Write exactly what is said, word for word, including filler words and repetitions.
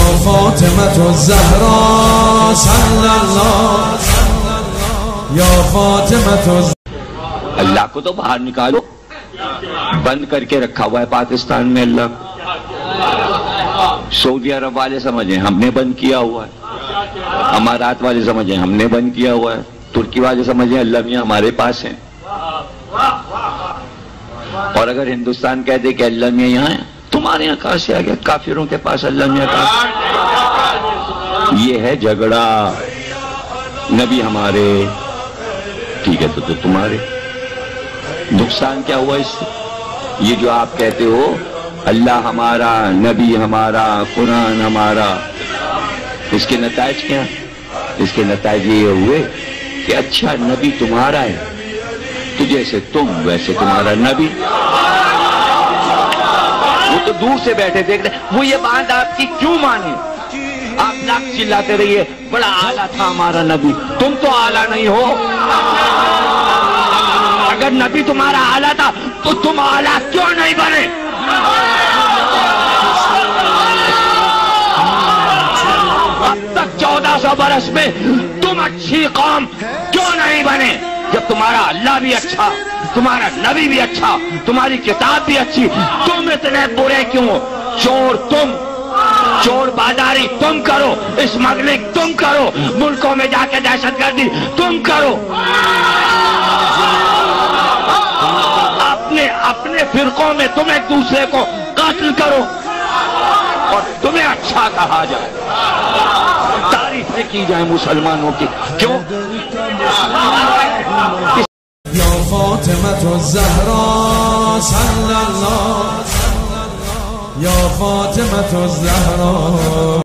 فاطمة الزهراء صلی اللہ یا فاطمة الزهراء. اللہ کو تو باہر نکالو، بند کر کے رکھا ہوا ہے پاکستان میں اللہ کو. سعودی عرب والے سمجھیں ہم نے بند کیا ہوا ہے، امارات والے سمجھیں ہم نے بند کیا ہوا ہے، ترکی والے سمجھیں اللہ میاں ہمارے پاس ہیں. اور اگر ہندوستان کہتے کہ اللہ میاں یہاں ہے، تمہارے یہاں کہاں سے آ گیا؟ کافروں کے پاس اللہ میاں کہاں؟ یہ ہے جھگڑا. نبی ہمارے ٹھیک ہے تو تو تمہارے. نقصان کیا ہوا اس سے؟ یہ جو آپ کہتے ہو اللہ ہمارا، نبی ہمارا، قرآن ہمارا، اس کے نتائج کیا؟ اس کے نتائج یہ ہوئے کہ اچھا نبی تمہارا ہے تو جیسے تم ویسے تمہارا نبی. وہ تو دور سے بیٹھے دیکھ رہے، وہ یہ بات آپ کی کیوں مانی؟ آپ لاکھ چلاتے رہیے بڑا اعلیٰ تھا ہمارا نبی. تم تو اعلیٰ نہیں ہو. اگر نبی تمہارا اعلیٰ تھا تو تم اعلیٰ کیوں نہیں بنے؟ اب تک چودہ سو برس میں تم اچھی قوم کیوں نہیں بنے؟ جب تمہارا اللہ بھی اچھا، تمہارا نبی بھی اچھا، تمہاری کتاب بھی اچھی، تم اتنے برے کیوں؟ چور تم، چور بازاری تم کرو، اسمگلنگ تم کرو، ملکوں میں جا کے دہشت گردی تم کرو، اپنے اپنے فرقوں میں تم ایک دوسرے کو قتل کرو اور تمہیں اچھا کہا جائے، تعریفیں کی جائیں مسلمانوں کی. کیوں؟ یا فاطمة الزهراء صلی اللہ یا فاطمة الزهراء